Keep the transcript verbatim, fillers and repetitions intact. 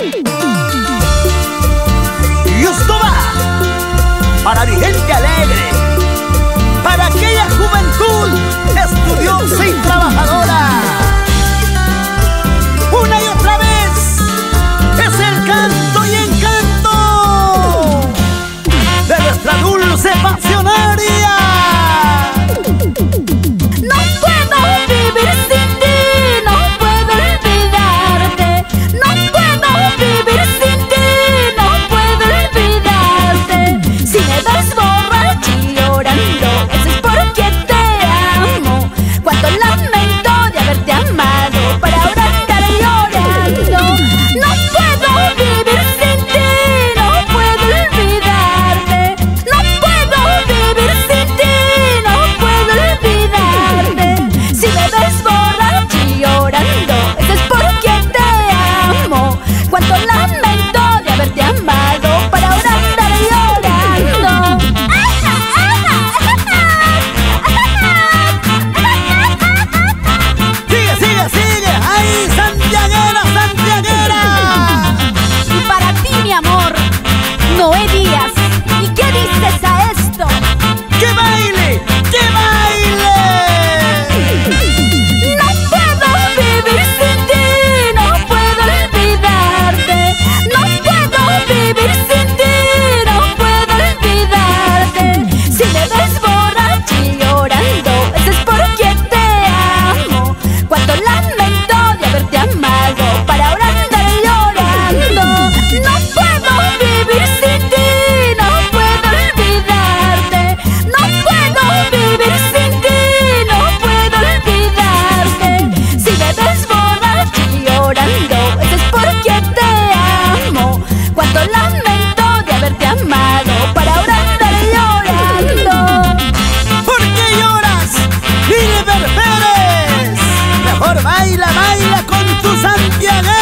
Y esto va para mi gente alegre, para aquella juventud estudiosa y trabajadora. Una y otra vez es el canto y encanto de nuestra dulce pasionaria. No puedo vivir sin ti, no puedo olvidarte. No puedo vivir sin ti, no puedo olvidarte. Si me ves borracha y llorando, eso es porque te amo. Cuánto lamento de haberte amado para ahora andar llorando. No puedo vivir sin ti, no puedo olvidarte. No puedo vivir sin ti, no puedo olvidarte. Si me ves borracha y llorando, eso es porque te amo. Cuánto lamento de haberte amado para ahora andar llorando. Sigue, sigue, sigue. ¡Ay, santiaguera, santiaguera! Y para ti, mi amor, Noé Díaz. ¿Y qué dices a esto? ¡Que baile! ¡Que baile! No puedo vivir sin ti, no puedo olvidarte. No puedo vivir sin ti, no puedo olvidarte. Si me ves borracha y llorando, eso es porque te amo. Cuánto lamento de haberte amado para ahora andar llorando. No puedo vivir sin ti, no puedo olvidarte. No puedo vivir sin ti, no puedo olvidarte. Si me ves borracha y llorando, eso es porque te amo. Cuánto lamento de haberte amado para ahora andar llorando. ¿Por qué lloras, Filiber Pérez? Mejor baila, baila con tu santiaguera.